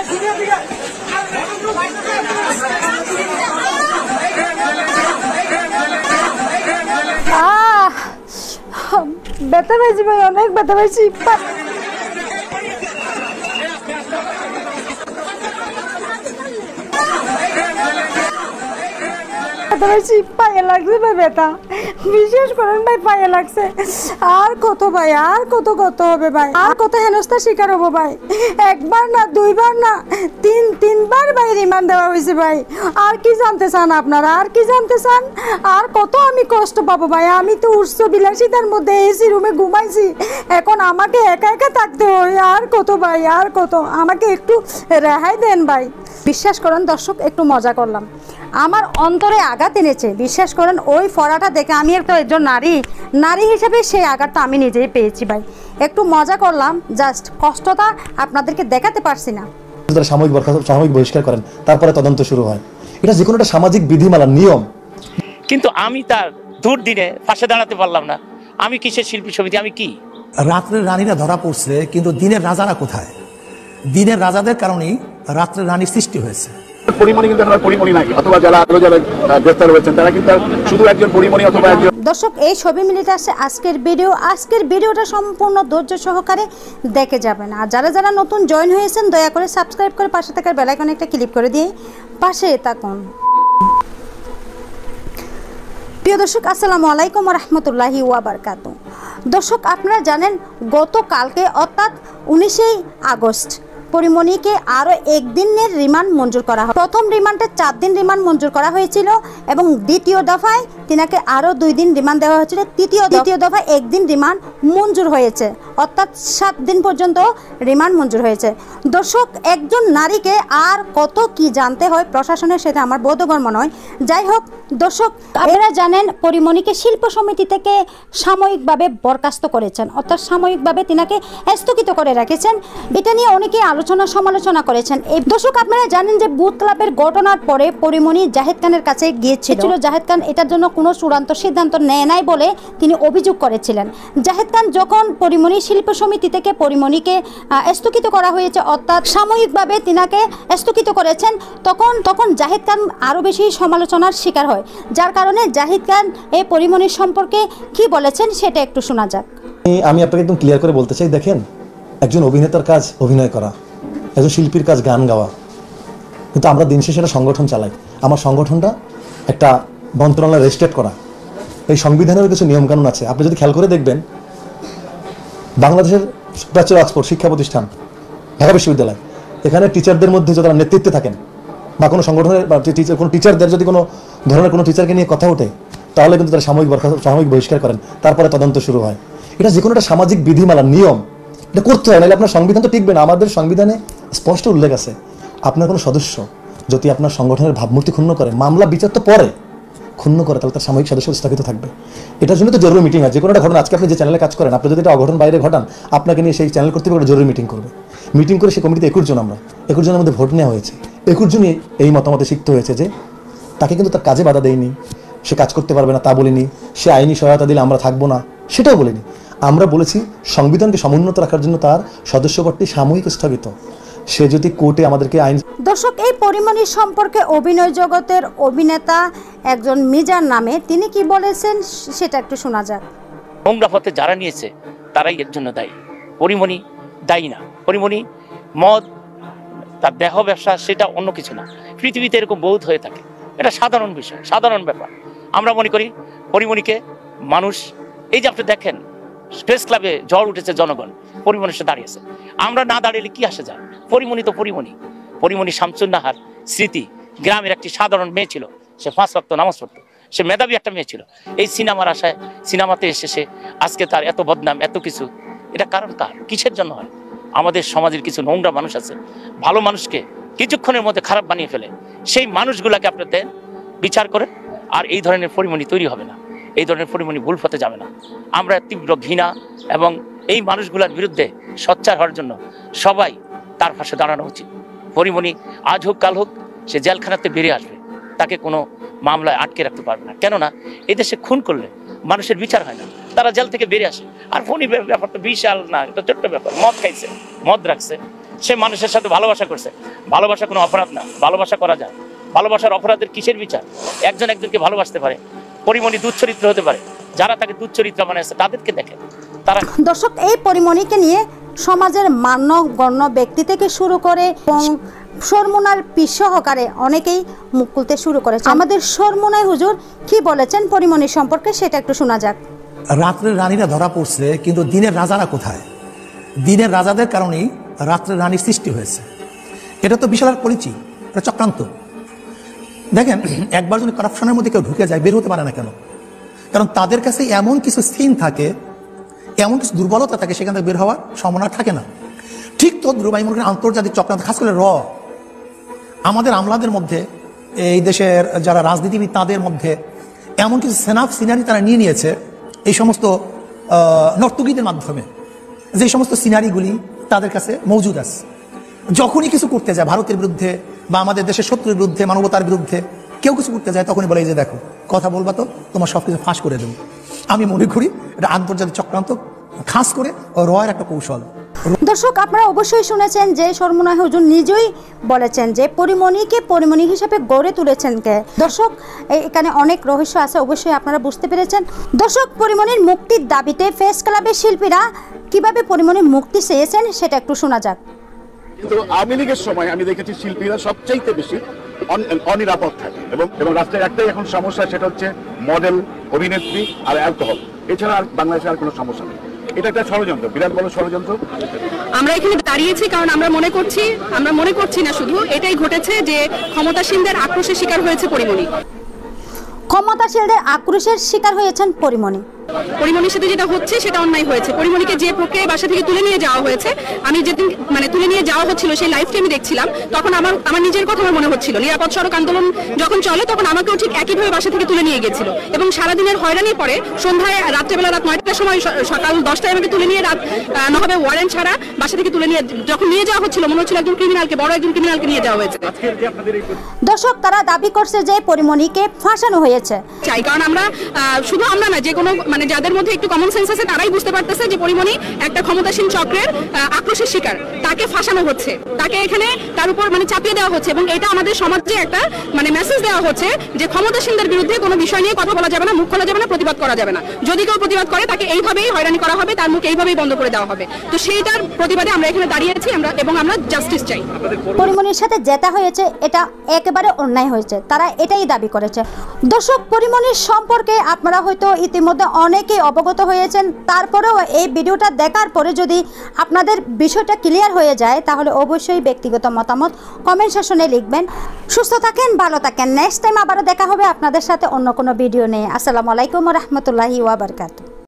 ব্যথা পাইছি ভাই, অনেক ব্যথা পাইছি। পায়ে লাগছে ভাই ব্যথা, বিশেষ করেন ভাই পায়ে লাগছে। আর কত ভাই, আর কত হবে ভাই, আর কত হেনস্থার শিকার হবো ভাই। একবার না, দুইবার না, তিনবার ভাই রিমান্ড দেওয়া হয়েছে ভাই। আর কি জানতে চান আপনারা, আর কি জানতে চান? আর কত আমি কষ্ট পাবো ভাই। আমি তো উচ্চ বিলাসিতার মধ্যে এসি রুমে ঘুমাইছি, এখন আমাকে একা একা থাকতে হয়। আর কত ভাই, আর কত, আমাকে একটু রেহাই দেন ভাই। বিশ্বাস করেন দর্শক, একটু মজা করলাম, আমার অন্তরে আঘাত এনেছে। বিশ্বাস করেন ওই ফড়াটা দেখে আমি একজন নারী হিসেবে সেই আঘাতটা আমি নিজেই পেয়েছি ভাই। একটু মজা করলাম, জাস্ট কষ্টটা আপনাদেরকে দেখাতে পারছি না। সাময়িক বহিষ্কার করেন, তারপরে তদন্ত শুরু হয়। এটা যে কোনো একটা সামাজিক বিধিমালার নিয়ম। কিন্তু আমি তার দুর্দিনে পাশে দাঁড়াতে পারলাম না। আমি কিসের শিল্পী সমিতি, আমি কি? রাত্রের রানীরা ধরা পড়ছে, কিন্তু দিনের রাজারা কোথায়? দিনের রাজাদের কারণেই রাত্রের রানীর সৃষ্টি হয়েছে। পরিমণি কিন্তু আমরা পরিমণি নাই, অথবা যারা গ্রেফতার হয়েছেন তারা কিন্তু শুধু একজন পরিমণি অথবা একজন। দর্শক, এই ছবি মিলিয়ে আসছে আজকের ভিডিওটা সম্পূর্ণ ধৈর্য সহকারে দেখে যাবেন। আর যারা নতুন জয়েন হয়েছেন দয়া করে সাবস্ক্রাইব করে পাশে থাকার বেল আইকনে একটা ক্লিক করে দিয়ে পাশে থাকুন। প্রিয় দর্শক, আসসালামু আলাইকুম ওয়া রাহমাতুল্লাহি ওয়া বারাকাতুহু। দর্শক, আপনারা জানেন গতকালকে অর্থাৎ 19 আগস্ট পরিমণিকে আরও একদিনের রিমান্ড মঞ্জুর করা হয়। প্রথম রিমান্ডে 4 দিন রিমান্ড মঞ্জুর করা হয়েছিল এবং দ্বিতীয় দফায় তিনাকে আরও 2 দিন রিমান্ড দেওয়া হয়েছিল। তৃতীয় দফায় 1 দিন রিমান্ড মঞ্জুর হয়েছে, অর্থাৎ 7 দিন পর্যন্ত রিমান্ড মঞ্জুর হয়েছে। দর্শক, একজন নারীকে আর কত কি জানতে হয় প্রশাসনের, সেটা আমার বোধগম্য নয়। যাই হোক দর্শক, আপনারা জানেন পরিমণিকে শিল্প সমিতি থেকে সাময়িকভাবে বরখাস্ত করেছেন, অর্থাৎ সাময়িকভাবে তিনাকে স্থগিত করে রেখেছেন। এটা নিয়ে অনেকে সমালোচনা করেছেন। এই দর্শক, আপনারা জানেন যে বুথ ক্লাবের ঘটনার পরে পরিমণি জাহেদ খানের কাছে গিয়েছিল। জাহেদ খান এটার জন্য কোনো চূড়ান্ত সিদ্ধান্ত নেয় নাই বলে তিনি অভিযোগ করেছিলেন। জাহেদ খান যখন পরিমণি শিল্প সমিতি থেকে পরিমণিকে স্থগিত করা হয়েছে, অর্থাৎ সাময়িকভাবে তিনাকে স্থগিত করেছেন, তখন জাহেদ খান আরও বেশি সমালোচনার শিকার হয়। যার কারণে জাহেদ খান এই পরিমণির সম্পর্কে কি বলেছেন সেটা একটু শোনা যাক। আমি আপনাকে একদম ক্লিয়ার করে বলতে চাই, দেখেন, একজন অভিনেতার কাজ অভিনয় করা, একজন শিল্পীর কাজ গান গাওয়া, কিন্তু আমরা দিন শেষে একটা সংগঠন চালাই। আমার সংগঠনটা একটা মন্ত্রণালয় রেজিস্ট্রেট করা, এই সংবিধানের কিছু নিয়মকানুন আছে। আপনি যদি খেয়াল করে দেখবেন, বাংলাদেশের প্রাচ্য অক্সফোর্ড শিক্ষা প্রতিষ্ঠান, ঢাকা বিশ্ববিদ্যালয়, এখানে টিচারদের মধ্যে যারা নেতৃত্বে থাকেন বা কোনো সংগঠনের বা কোনো টিচারদের যদি কোনো ধরনের কোনো টিচারকে নিয়ে কথা ওঠে, তাহলে কিন্তু তারা সাময়িক বহিষ্কার করেন, তারপরে তদন্ত শুরু হয়। এটা যে কোনো একটা সামাজিক বিধিমালার নিয়ম, এটা করতে হয়, নাহলে আপনার সংবিধান তো টিকবে না। আমাদের সংবিধানে স্পষ্ট উল্লেখ আছে, আপনার কোনো সদস্য যদি আপনার সংগঠনের ভাবমূর্তি ক্ষুণ্ণ করে, মামলা বিচার তো পরে ক্ষুণ্ণ করে, তাহলে তার সাময়িক সদস্য স্থগিত থাকবে। এটার জন্য তো জরুরি মিটিং হয়। যে কোনো একটা ঘটনা, আজকে আপনি যে চ্যানেলে কাজ করেন, আপনি যদি এটা অঘটন বাইরে ঘটান, আপনাকে নিয়ে সেই চ্যানেল কর্তৃপক্ষ জরুরি মিটিং করবে। মিটিং করে সেই কমিটিতে 21 জন, আমরা 21 জনের মধ্যে ভোট নেওয়া হয়েছে। 21 জনই এই মতামতে শিখতে হয়েছে যে তাকে কিন্তু তার কাজে বাধা দেয়নি, সে কাজ করতে পারবে না তা বলিনি, সে আইনি সহায়তা দিলে আমরা থাকবো না সেটাও বলিনি। আমরা বলেছি সংবিধানকে সমুন্নত রাখার জন্য তার সদস্যপদটি সাময়িক স্থগিত। সে যদি কোর্টে আমাদেরকে আইন। দর্শক, এই পরিমণির সম্পর্কে অভিনয় জগতের অভিনেতা একজন মিজান নামে তিনি কি বলেছেন সেটা একটু শোনা যাক। নোংরা পথে যারা নিয়েছে তারাই এর জন্য দায়ী, পরিমণি দায়ী না। পরিমণি মদ, তার দেহ ব্যবসা, সেটা অন্য কিছু না। পৃথিবীতে এরকম বহুত হয়ে থাকে, এটা সাধারণ বিষয়, সাধারণ ব্যাপার। আমরা মনে করি পরিমণিকে মানুষ, এই যে আপনি দেখেন প্রেস ক্লাবে ঝড় উঠেছে, জনগণ পরিমণির সাথে দাঁড়িয়েছে। আমরা না দাঁড়িয়ে কি আসে যায়? পরিমণি তো পরিমণি শামসুন্নাহার স্মৃতি, গ্রামের একটি সাধারণ মেয়ে ছিল, সে 5 ওয়াক্ত নামাজ পড়তো, সে মেধাবী একটা মেয়ে ছিল। এই সিনেমার আশায় সিনেমাতে এসে আজকে তার এত বদনাম, এত কিছু। এটা কারণ কার, কিসের জন্য হয়? আমাদের সমাজের কিছু নোংরা মানুষ আছে, ভালো মানুষকে কিছুক্ষণের মধ্যে খারাপ বানিয়ে ফেলে। সেই মানুষগুলাকে আপনি দেন, বিচার করেন, আর এই ধরনের পরিমণি তৈরি হবে না, এই ধরনের পরিমণি ভুল পথে যাবে না। আমরা তীব্র ঘৃণা এবং এই মানুষগুলোর বিরুদ্ধে সোচ্চার হওয়ার জন্য সবাই তার পাশে দাঁড়ানো উচিত। পরিমণি আজ হোক কাল হোক সে জেলখানাতে বেরিয়ে আসবে, তাকে কোনো মামলায় আটকে রাখতে পারবে না। কেননা এদেশে খুন করলে মানুষের বিচার হয় না, তারা জেল থেকে বেরিয়ে আসে। আর ফোনই ব্যাপার তো বিশাল না, এটা ছোট্ট ব্যাপার। মদ খাইছে, মদ রাখছে, সে মানুষের সাথে ভালোবাসা করছে। ভালোবাসা কোনো অপরাধ না, ভালোবাসা করা যায়। ভালোবাসার অপরাধের কিসের বিচার? একজন একজনকে ভালোবাসতে পারে। পরিমণি দুচ্চরিত্র হতে পারে, যারা তাকে দুচ্চরিত্র বানিয়েছে তাদেরকে দেখেন। তারা দর্শক, এই পরিমণিকে নিয়ে সমাজের মান্যগণ্য ব্যক্তি থেকে শুরু করে এবং সরমুনার পীর সহকারে অনেকেই মুখ খুলতে শুরু করেছে। আমাদের সরমুনাই হুজুর কি বলেছেন পরিমণি সম্পর্কে সেটা একটু শোনা যাক। রাত্রের রানীরা ধরা পড়ছে, কিন্তু দিনের রাজারা কোথায়? দিনের রাজাদের কারণেই রাত্রের রানীর সৃষ্টি হয়েছে। এটা তো বিশাল পরিচয়, এটা চক্রান্ত। দেখেন, একবার যদি কারাপশনের মধ্যে কেউ ঢুকে যায়, বের হতে পারে না কেন? কারণ তাদের কাছে এমন কিছু সিন থাকে, এমন কিছু দুর্বলতা থাকে, সেখান থেকে বের হওয়ার সম্ভাবনা থাকে না। ঠিক তদ্রুপ আমি মনে করি আন্তর্জাতিক চক্রান্ত, খাস করে আমাদের আমলাদের মধ্যে, এই দেশের যারা রাজনীতিবিদ তাদের মধ্যে এমন কিছু সিনারি তারা নিয়ে নিয়েছে এই সমস্ত নর্তকীদের মাধ্যমে, যে সমস্ত সিনারিগুলি তাদের কাছে মজুদ আছে। যখনই কিছু করতে যায় ভারতের বিরুদ্ধে বা আমাদের দেশের শত্রুর বিরুদ্ধে, মানবতার বিরুদ্ধে কেউ কিছু করতে যায়, তখনই বলে যে দেখো কথা বলবা তো তোমার সব কিছু ফাঁস করে দেবো। আমি মনে করি এটা আন্তর্জাতিক চক্রান্ত, খাস করে রয়ের একটা কৌশল। দর্শক, আপনারা অবশ্যই শুনেছেন যে সরমুনা হুজুর নিজেই বলেছেন যে পরিমণিকে পরিমণি হিসেবে গড়ে তুলেছেন কে। দর্শক, এখানে অনেক রহস্য আছে, অবশ্যই আপনারা বুঝতে পেরেছেন। দর্শক, পরিমণির মুক্তির দাবিতে ফেস ক্লাবের শিল্পীরা কিভাবে পরিমণির মুক্তি চেয়েছেন সেটা একটু শোনা যাক। কিন্তু আওয়ামী লীগের সময় আমি দেখেছি শিল্পীরা সবচাইতে বেশি অনিরাপদ থাকে এবং রাষ্ট্রের একটাই এখন সমস্যা, সেটা হচ্ছে মডেল, অভিনেত্রী আর অ্যালকোহল। এছাড়া আর বাংলাদেশে আর কোনো সমস্যা নেই। এটা একটা ষড়যন্ত্র, বিরাট বড় ষড়যন্ত্র। আমরা এখানে দাঁড়িয়েছি কারণ আমরা মনে করছি না শুধু এটাই ঘটেছে যে ক্ষমতাসীনদের আক্রোশের শিকার হয়েছে পরিমণি। ক্ষমতাশীলদের আক্রোশের শিকার হয়েছেন পরিমণি। পরিমণির সাথে যেটা হচ্ছে সেটা অন্যায় হয়েছে। পরিমণিকে যে প্রক্রিয়ায় বাসা থেকে তুলে নিয়ে যাওয়া হয়েছে, আমি যেদিন তুলে নিয়ে যাওয়া হচ্ছিল সেই লাইভটি আমি দেখছিলাম, তখন আমার নিজের কথা আমার মনে হচ্ছিল। নিরাপদ সড়ক আন্দোলন যখন চলে তখন আমাকেও ঠিক একইভাবে বাসা থেকে তুলে নিয়ে গেছিল এবং সারাদিনের হয়রানির পরে সন্ধ্যায় রাত্রেবেলা রাত 9টার সময়, সকাল 10টায় আমাকে তুলে নিয়ে রাত নহবে ওয়ারেন্ট ছাড়া বাসা থেকে তুলে নিয়ে যখন নিয়ে যাওয়া হচ্ছিল, মনে হচ্ছিল একজন ক্রিমিনালকে, বড় একজন ক্রিমিনালকে নিয়ে যাওয়া হয়েছে। দর্শক, তারা দাবি করছে যে পরিমণিকে ফাঁসানো হয়েছে। চাই কারণ আমরা শুধু আমরা না, যে কোনো যাদের মধ্যে একটু কমন সেন্স আছে তারাই বুঝতে পারতেছে যে পরিমণি একটা ক্ষমতাসীন চক্রের আক্রোশের শিকার। তাকে ফাঁসানো হচ্ছে, তাকে এখানে তার উপর চাপিয়ে দেওয়া হচ্ছে এবং এটা আমাদের সমাজে একটা মেসেজ দেওয়া হচ্ছে যে ক্ষমতাসীনদের বিরুদ্ধে কোনো বিষয় নিয়ে কথা বলা যাবে না, মুখ খোলা যাবে না, প্রতিবাদ করা যাবে না। যদি কেউ প্রতিবাদ করে তাকে এইভাবেই হয়রানি করা হবে, তার মুখ এইভাবেই বন্ধ করে দেওয়া হবে। তো সেইটার প্রতিবাদে আমরা এখানে দাঁড়িয়েছি এবং আমরা জাস্টিস চাই। পরিমণির সাথে যেটা হয়েছে এটা একেবারে অন্যায় হয়েছে, তারা এটাই দাবি করেছে। দর্শক, পরিমণির সম্পর্কে আপনারা হয়তো ইতিমধ্যে অনেকেই অবগত হয়েছেন। তারপরেও এই ভিডিওটা দেখার পরে যদি আপনাদের বিষয়টা ক্লিয়ার হয়ে যায় তাহলে অবশ্যই ব্যক্তিগত মতামত কমেন্ট সেকশনে লিখবেন। সুস্থ থাকেন, ভালো থাকেন। নেক্সট টাইম আবারও দেখা হবে আপনাদের সাথে অন্য কোনো ভিডিও নিয়ে। আসসালামু আলাইকুম ওয়া রাহমাতুল্লাহি ওয়া বারাকাতুহু।